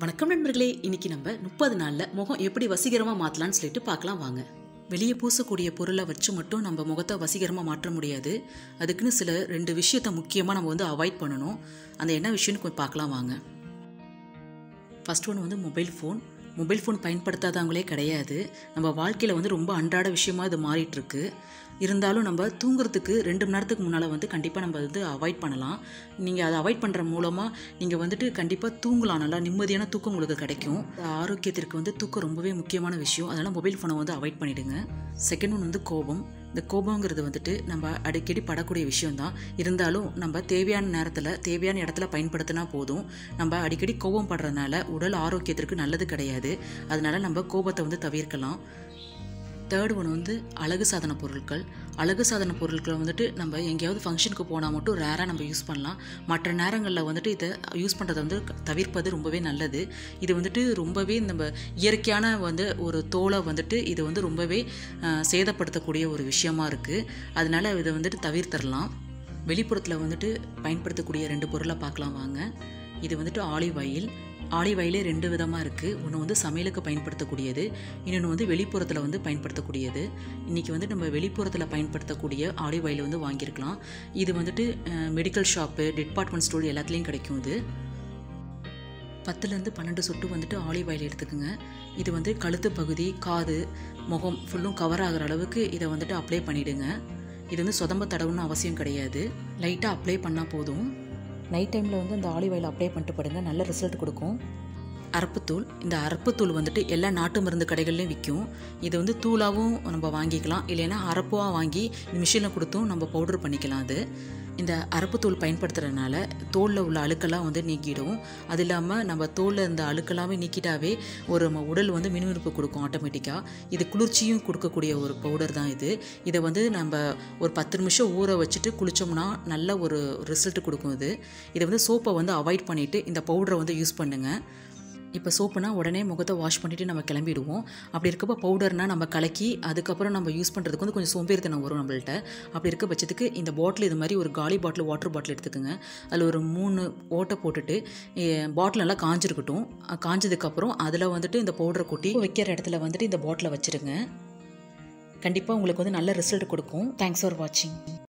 வணக்கம் நண்பர்களே, இன்னைக்கு நம்ம 30 நாள்ல முகம் எப்படி வசீகரமா மாத்தலாம்னு சொல்லிட்டு பார்க்கலாம் வாங்க. வெளியே பூசக்கூடிய பொருளை வச்சு மட்டும் நம்ம முகத்தை வசீகரமா மாற்ற முடியாது. அதுக்குன்னு சில 2 விஷயத்தை முக்கியமாக நம்ம அவாய்ட் பண்ணணும். அந்த என்ன விஷயம்னு கொஞ்சம் பார்க்கலாம் வாங்க. ஃபர்ஸ்ட் ஒன்று மொபைல் ஃபோன் பயன்படுத்தாதவங்களே கிடையாது. நம்ம வாழ்க்கையில் ரொம்ப அன்றாட விஷயமா இது மாறிட்டுருக்கு. இருந்தாலும் நம்ம தூங்குறதுக்கு 2 மணி நேரத்துக்கு முன்னால் கண்டிப்பாக நம்ம அவாய்ட் பண்ணலாம். நீங்கள் அதை அவாய்ட் பண்ணுற மூலமாக நீங்கள் கண்டிப்பாக தூங்கலாம். நல்லா நிம்மதியான தூக்கம் உங்களுக்கு கிடைக்கும். ஆரோக்கியத்திற்கு தூக்கம் ரொம்பவே முக்கியமான விஷயம். அதனால் மொபைல் ஃபோனை அவாய்ட் பண்ணிவிடுங்க. செகண்ட் ஒன்று கோபம். இந்த கோபங்கிறது நம்ம அடிக்கடி படக்கூடிய விஷயம்தான். இருந்தாலும் நம்ம தேவையான நேரத்தில் தேவையான இடத்துல பயன்படுத்தினா போதும். நம்ம அடிக்கடி கோபம் படுறதுனால உடல் ஆரோக்கியத்திற்கு நல்லது கிடையாது. அதனால நம்ம கோபத்தை தவிர்க்கலாம். தேர்ட் ஒன்று அழகு சாதன பொருட்கள். அழகு சாதன பொருட்களை நம்ம எங்கேயாவது ஃபங்க்ஷனுக்கு போனால் மட்டும் ரேராக நம்ம யூஸ் பண்ணலாம். மற்ற நேரங்களில் இதை யூஸ் பண்ணுறதை தவிர்ப்பது ரொம்பவே நல்லது. இது ரொம்பவே நம்ம இயற்கையான ஒரு தோலை இது ரொம்பவே சேதப்படுத்தக்கூடிய ஒரு விஷயமா இருக்குது. அதனால இதை தவிர்த்தரலாம். வெளிப்புறத்தில் பயன்படுத்தக்கூடிய 2 பொருளை பார்க்கலாம் வாங்க. இது ஆலிவ் ஆயில். ஆலிவ் ஆயிலே 2 விதமாக இருக்குது. ஒன்று சமையலுக்கு பயன்படுத்தக்கூடியது, இன்னொன்று வெளிப்புறத்தில் பயன்படுத்தக்கூடியது. இன்றைக்கி நம்ம வெளிப்புறத்தில் பயன்படுத்தக்கூடிய ஆலிவ் ஆயில் வாங்கியிருக்கலாம். இது மெடிக்கல் ஷாப்பு, டிபார்ட்மெண்ட் ஸ்டோர் எல்லாத்துலேயும் கிடைக்கும். இது 10லேருந்து 12 சொட்டு ஆலிவ் ஆயில் எடுத்துக்கோங்க. இது கழுத்து பகுதி, காது, முகம் ஃபுல்லும் கவர் ஆகிற அளவுக்கு இதை அப்ளை பண்ணிவிடுங்க. இது சொதம்ப தடவுன்னு அவசியம் கிடையாது. லைட்டாக அப்ளை பண்ணால் போதும். நைட் டைமில் இந்த ஆலிவ் ஆயில் அப்ளை பண்ணிட்டு படுங்க, நல்ல ரிசல்ட் கொடுக்கும். அரப்புத்தூள். இந்த அரப்புத்தூள் எல்லா நாட்டு மருந்து கடைகள்லையும் விற்கும். இது தூளாகவும் நம்ம வாங்கிக்கலாம், இல்லைன்னா அரப்பாக வாங்கி மிஷினில் கொடுத்தும் நம்ம பவுடர் பண்ணிக்கலாம். இந்த அரப்புத்தூள் பயன்படுத்துறதுனால தோலில் உள்ள அழுக்கெல்லாம் நீக்கிடும். அது இல்லாமல் நம்ம தோலில் இந்த அழுக்கெல்லாமே நீக்கிட்டாவே ஒரு உடல் மினுமினுப்பு கொடுக்கும் ஆட்டோமேட்டிக்காக. இது குளிர்ச்சியும் கொடுக்கக்கூடிய ஒரு பவுடர் தான் இது. இதை நம்ம ஒரு 10 நிமிஷம் ஊற வச்சுட்டு குளித்தோம்னா நல்ல ஒரு ரிசல்ட் கொடுக்கும். இதை சோப்பை அவாய்ட் பண்ணிவிட்டு இந்த பவுடரை யூஸ் பண்ணுங்கள். இப்போ சோப்புனா உடனே முகத்தை வாஷ் பண்ணிவிட்டு நம்ம கிளம்பிடுவோம். அப்படி இருக்கப்போ பவுடர்னால் நம்ம கலக்கி அதுக்கப்புறம் நம்ம யூஸ் பண்ணுறதுக்கு கொஞ்சம் சோம்பேறித்தனம் வரும் நம்மள்ட்ட. அப்படி இருக்க பட்சத்துக்கு இந்த பாட்டில் இது மாதிரி ஒரு காலி பாட்டில், வாட்டர் பாட்டில் எடுத்துக்கோங்க. அதில் ஒரு 3 ஓட்டை போட்டுட்டு பாட்டில் நல்லா காஞ்சிருக்கட்டும். காஞ்சதுக்கப்புறம் அதில் இந்த பவுடரை கொட்டி வைக்கிற இடத்துல இந்த பாட்டிலை வச்சுருங்க. கண்டிப்பாக உங்களுக்கு நல்ல ரிசல்ட் கொடுக்கும். தேங்க்ஸ் ஃபார் வாட்சிங்.